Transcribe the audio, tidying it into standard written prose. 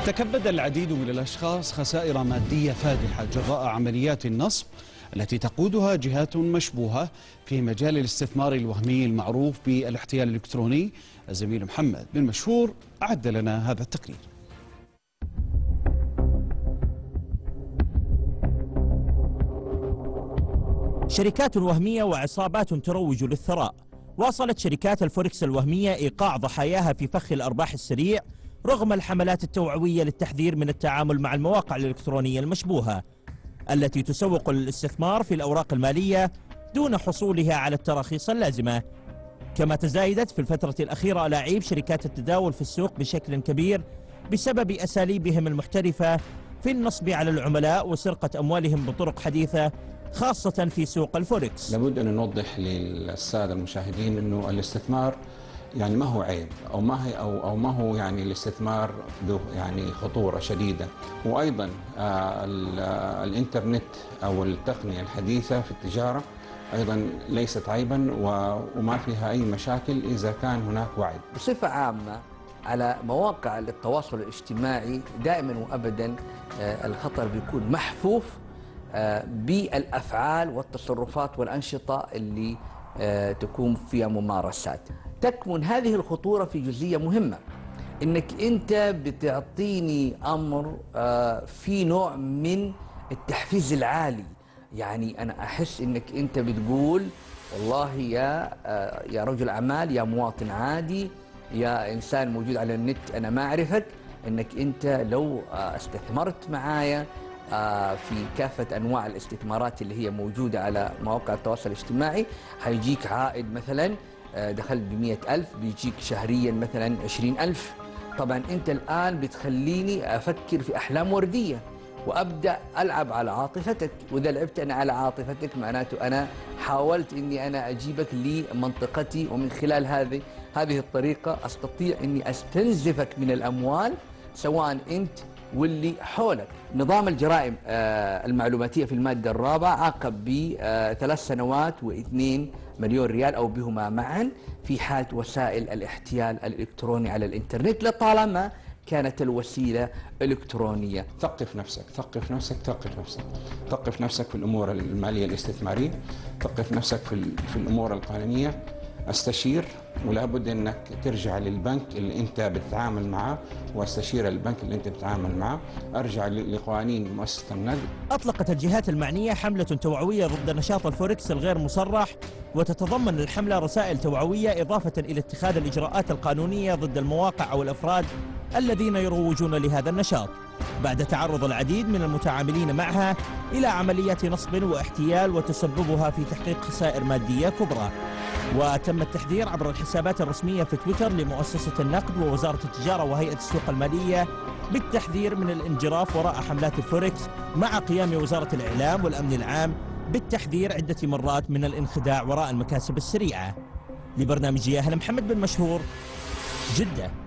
تكبد العديد من الأشخاص خسائر مادية فادحة جراء عمليات النصب التي تقودها جهات مشبوهة في مجال الاستثمار الوهمي المعروف بالاحتيال الإلكتروني. الزميل محمد بن مشهور أعد لنا هذا التقرير. شركات وهمية وعصابات تروج للثراء. واصلت شركات الفوركس الوهمية إيقاع ضحاياها في فخ الأرباح السريع رغم الحملات التوعوية للتحذير من التعامل مع المواقع الإلكترونية المشبوهة التي تسوق للاستثمار في الأوراق المالية دون حصولها على التراخيص اللازمة. كما تزايدت في الفترة الأخيرة ألاعيب شركات التداول في السوق بشكل كبير بسبب أساليبهم المحترفة في النصب على العملاء وسرقة أموالهم بطرق حديثة خاصة في سوق الفوركس. لابد أن نوضح للسادة المشاهدين أنه الاستثمار يعني ما هو عيب أو ما هو يعني الاستثمار ذو يعني خطورة شديدة، وأيضا الإنترنت أو التقنية الحديثة في التجارة أيضا ليست عيبا وما فيها أي مشاكل إذا كان هناك وعي. بصفة عامة على مواقع التواصل الاجتماعي دائما وأبدا الخطر بيكون محفوف بالأفعال والتصرفات والأنشطة اللي تكون فيها ممارسات. تكمن هذه الخطورة في جزئية مهمة، إنك أنت بتعطيني أمر في نوع من التحفيز العالي. يعني أنا أحس إنك أنت بتقول والله يا رجل أعمال، يا مواطن عادي، يا إنسان موجود على النت أنا ما أعرفك، إنك أنت لو استثمرت معايا في كافة أنواع الاستثمارات اللي هي موجودة على مواقع التواصل الاجتماعي هيجيك عائد مثلا دخلت ب100,000 بيجيك شهريا مثلا 20,000. طبعا أنت الآن بتخليني أفكر في أحلام وردية وأبدأ ألعب على عاطفتك، وإذا لعبت أنا على عاطفتك معناته أنا حاولت إني أنا أجيبك لمنطقتي، ومن خلال هذه الطريقة أستطيع إني أستنزفك من الأموال سواء أنت واللي حولك. نظام الجرائم المعلوماتية في المادة الرابعة عاقب ب3 سنوات و2 مليون ريال أو بهما معا في حالة وسائل الاحتيال الإلكتروني على الإنترنت لطالما كانت الوسيلة إلكترونية. ثقف نفسك ثقف نفسك ثقف نفسك ثقف نفسك في الأمور المالية الاستثمارية، ثقف نفسك في الأمور القانونية، استشير، ولا بد انك ترجع للبنك اللي انت بتتعامل معه واستشير البنك اللي انت بتتعامل معه، ارجع لقوانين مؤسسة النقد. اطلقت الجهات المعنية حملة توعوية ضد نشاط الفوركس الغير مصرح، وتتضمن الحملة رسائل توعوية اضافة الى اتخاذ الاجراءات القانونية ضد المواقع او الافراد الذين يروجون لهذا النشاط، بعد تعرض العديد من المتعاملين معها الى عمليات نصب واحتيال وتسببها في تحقيق خسائر مادية كبرى. وتم التحذير عبر الحسابات الرسمية في تويتر لمؤسسة النقد ووزارة التجارة وهيئة السوق المالية بالتحذير من الانجراف وراء حملات الفوركس، مع قيام وزارة الإعلام والأمن العام بالتحذير عدة مرات من الانخداع وراء المكاسب السريعة. لبرنامج ياهل محمد بن مشهور، جدة.